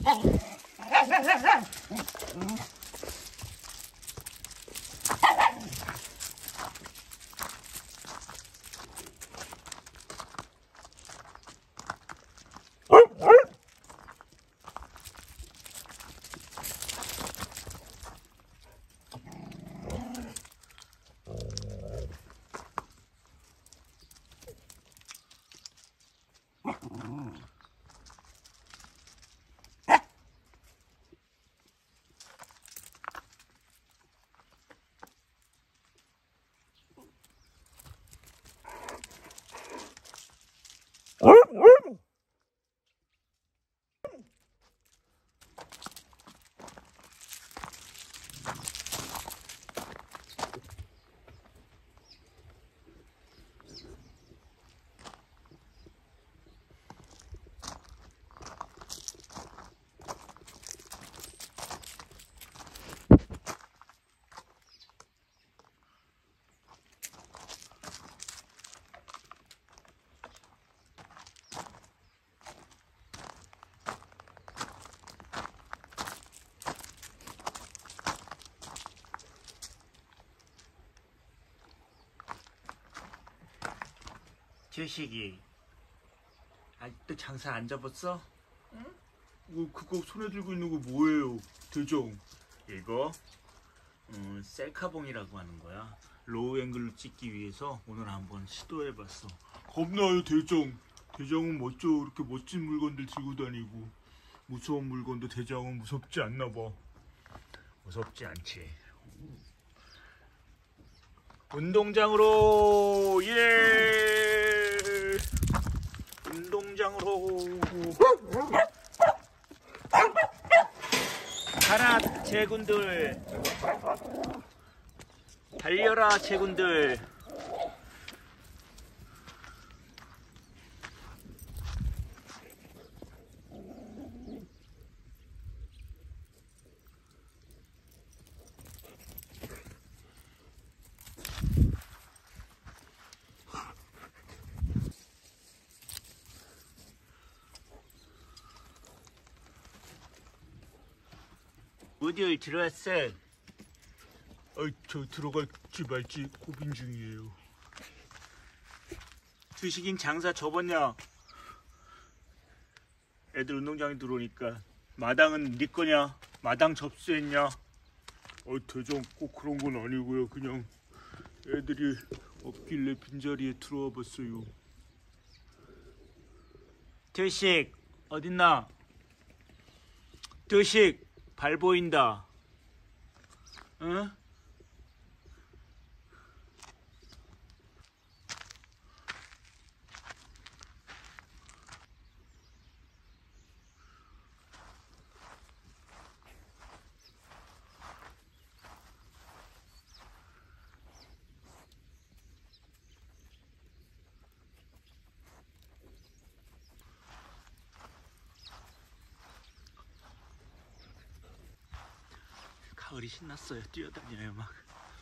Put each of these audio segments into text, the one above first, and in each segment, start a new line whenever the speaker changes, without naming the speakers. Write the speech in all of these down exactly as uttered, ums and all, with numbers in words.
제식이 아직도 장사 안 접었어? 응? 뭐 그거 손에 들고 있는 거 뭐예요? 대정 이거 음, 셀카봉이라고 하는 거야. 로우 앵글로 찍기 위해서 오늘 한번 시도해봤어. 겁나요 대정. 대장은 멋져. 이렇게 멋진 물건들 들고 다니고. 무서운 물건도 대장은 무섭지 않나봐. 무섭지 않지. 운동장으로 예 운동장으로 가라 제군들, 달려라 제군들. 어딜 들어왔어? 아, 저 들어갈지 말지 고민 중이에요. 주식인 장사 접었냐? 애들 운동장에 들어오니까 마당은 네 거냐? 마당 접수했냐? 어, 대장 꼭 그런 건 아니고요. 그냥 애들이 없길래 빈자리에 들어와 봤어요. 주식 어딨나? 주식 발 보인다. 응? 가을이 신났어요. 뛰어다녀요 막.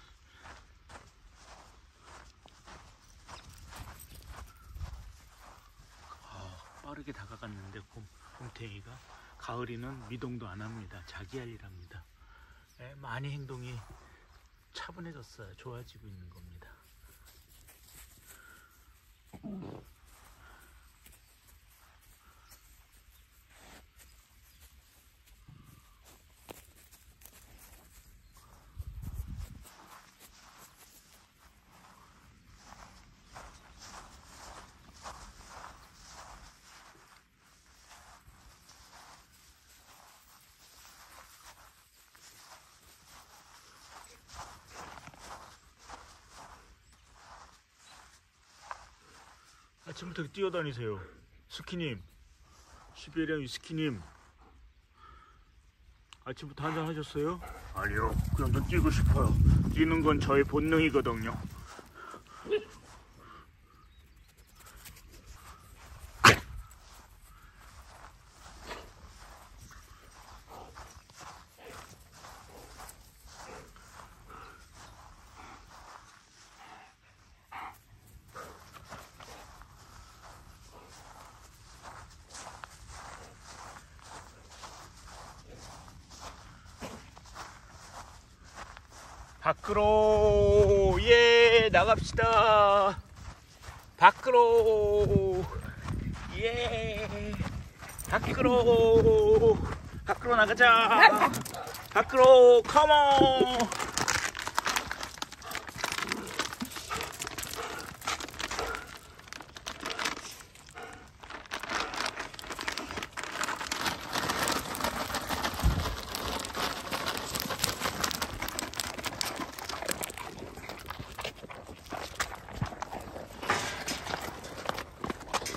아, 빠르게 다가갔는데 곰, 곰탱이가. 가을이는 미동도 안 합니다. 자기 할 일 합니다. 에, 많이 행동이 차분해졌어요. 좋아지고 있는 겁니다. 아침부터 뛰어다니세요. 스키님, 시베리안 위스키님, 아침부터 한잔 하셨어요? 아니요, 그냥 좀 뛰고 싶어요. 뛰는 건 저의 본능이거든요. 밖으로 예 나갑시다. 밖으로 예 밖으로 밖으로 나가자. 밖으로 컴온.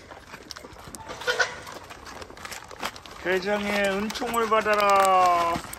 대장의 은총을 받아라.